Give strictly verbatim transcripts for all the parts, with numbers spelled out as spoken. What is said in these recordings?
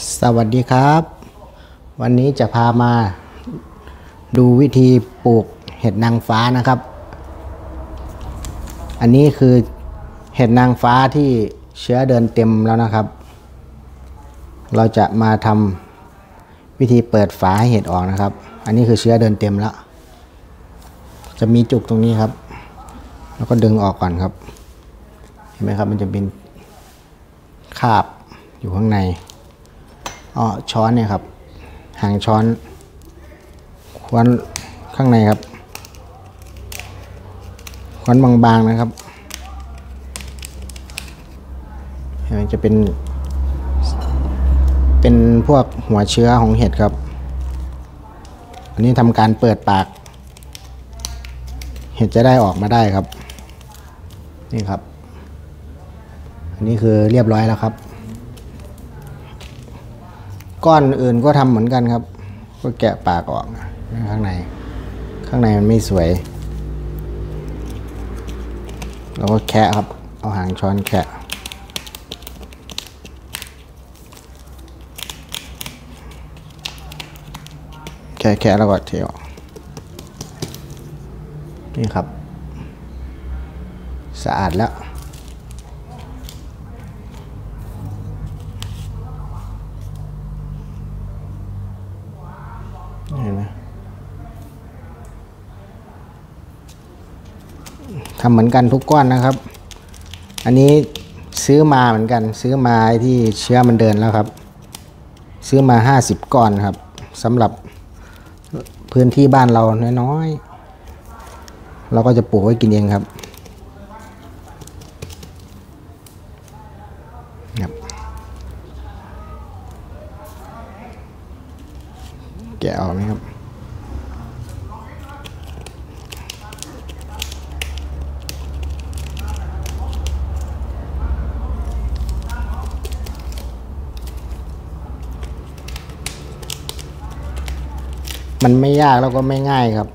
สวัสดีครับวันนี้จะพามาดูวิธีปลูกเห็ดนางฟ้านะครับอันนี้คือเห็ดนางฟ้าที่เชื้อเดินเต็มแล้วนะครับเราจะมาทำวิธีเปิดฝาให้เห็ดออกนะครับอันนี้คือเชื้อเดินเต็มแล้วจะมีจุกตรงนี้ครับแล้วก็ดึงออกก่อนครับเห็นไหมครับมันจะเป็นคราบอยู่ข้างในอ๋อช้อนเนี่ยครับหางช้อนคว้านข้างในครับคว้านบางๆนะครับมันจะเป็นเป็นพวกหัวเชื้อของเห็ดครับอันนี้ทำการเปิดปากเห็ดจะได้ออกมาได้ครับนี่ครับอันนี้คือเรียบร้อยแล้วครับก้อนอื่นก็ทำเหมือนกันครับก็แกะปากออกข้างในข้างในมันไม่สวยเราก็แคะครับเอาหางช้อนแคะแคะแคะแล้วก็เทออกนี่ครับสะอาดแล้วเห็นไหมทำเหมือนกันทุกก้อนนะครับอันนี้ซื้อมาเหมือนกันซื้อมาที่เชื้อมันเดินแล้วครับซื้อมาห้าสิบก้อนครับสำหรับพื้นที่บ้านเราน้อยๆเราก็จะปลูกไว้กินเองครับแกะออกไหมครับมันไม่ยากแล้วก็ไม่ง่ายครับ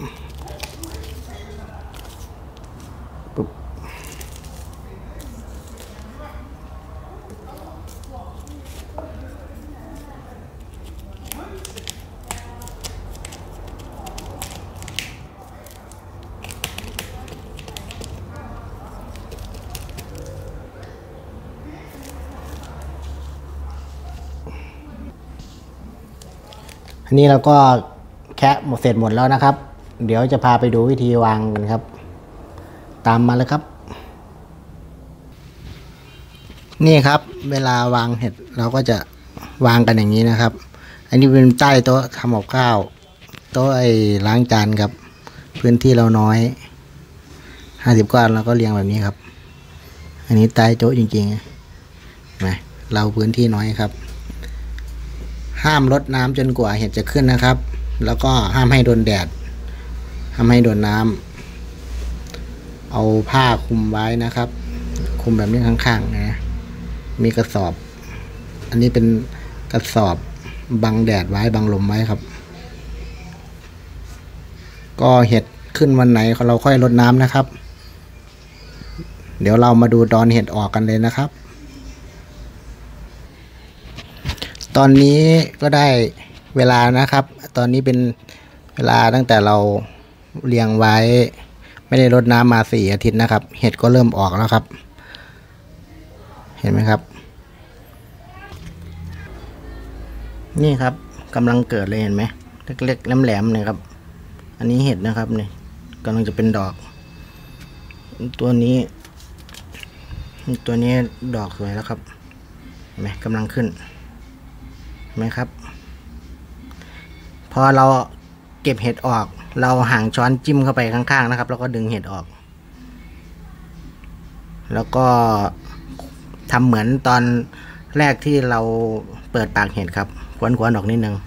อันนี้เราก็แคะหมดเสร็จหมดแล้วนะครับเดี๋ยวจะพาไปดูวิธีวางกันครับตามมาเลยครับนี่ครับเวลาวางเห็ดเราก็จะวางกันอย่างนี้นะครับอันนี้เป็นใต้โต๊ะทำกับข้าวโต๊ะไอ้ล้างจานครับพื้นที่เราน้อยห้าสิบก้อนเราก็เรียงแบบนี้ครับอันนี้ใต้โต๊ะจริงๆนะเราพื้นที่น้อยครับห้ามรดน้ำจนกว่าเห็ดจะขึ้นนะครับแล้วก็ห้ามให้โดนแดดห้ามให้โดนน้ำเอาผ้าคลุมไว้นะครับคลุมแบบนี้ข้างๆนะมีกระสอบอันนี้เป็นกระสอบบังแดดไว้บังลมไว้ครับก็เห็ดขึ้นวันไหนเราค่อยรดน้ำนะครับเดี๋ยวเรามาดูตอนเห็ดออกกันเลยนะครับตอนนี้ก็ได้เวลานะครับตอนนี้เป็นเวลาตั้งแต่เราเลี้ยงไว้ไม่ได้รดน้ำมาสี่อาทิตย์นะครับเห็ดก็เริ่มออกแล้วครับเห็นไหมครับนี่ครับกำลังเกิดเลยเห็นไหมเล็กๆแหลมๆเลยครับอันนี้เห็ดนะครับนี่กำลังจะเป็นดอกตัวนี้ตัวนี้ดอกสวยแล้วครับเห็นไหมกำลังขึ้นไหมครับพอเราเก็บเห็ดออกเราหางช้อนจิ้มเข้าไปข้างๆนะครับแล้วก็ดึงเห็ดออกแล้วก็ทำเหมือนตอนแรกที่เราเปิดปากเห็ดครับควนๆออกนิดนึง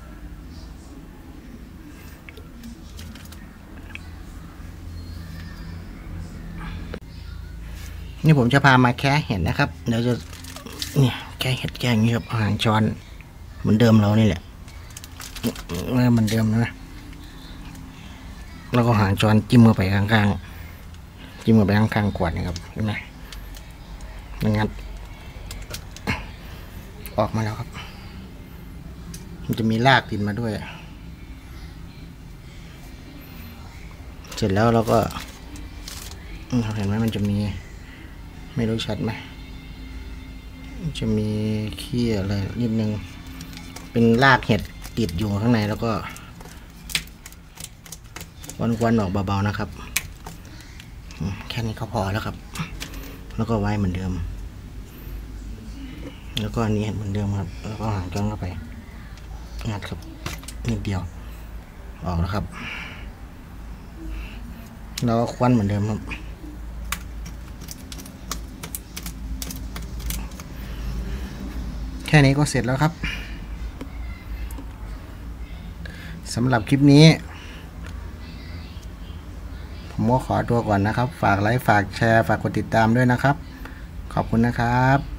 นี่ผมจะพามาแคะเห็ดนะครับเดี๋ยวจะเนี่ยแคะเห็ดแค่อย่างนี้ครับหางช้อนเหมือนเดิมเรานี่แหละเหมือนเดิมนะแล้วก็หางช้อนจิ้มเข้าไปข้างๆจิ้มเข้าไปข้างๆขวดนะครับเห็นไหมงัดออกมาแล้วครับมันจะมีรากติดมาด้วยเสร็จแล้วเราก็เห็นไหมมันจะมีไม่รู้ชัดไหมจะมีขี้อะไรนิดนึงเป็นรากเห็ดติดอยู่ข้างในแล้วก็วันๆออกเบาๆนะครับแค่นี้ก็พอแล้วครับแล้วก็ไว้เหมือนเดิมแล้วก็อันนี้เหมือนเดิมครับแล้วก็หางจ้องเข้าไปงัดครับนิดเดียวออกแล้วครับแล้วก็ควันเหมือนเดิมครับแค่นี้ก็เสร็จแล้วครับสำหรับคลิปนี้ผมก็ขอตัวก่อนนะครับฝากไลค์ฝากแชร์ฝากกดติดตามด้วยนะครับขอบคุณนะครับ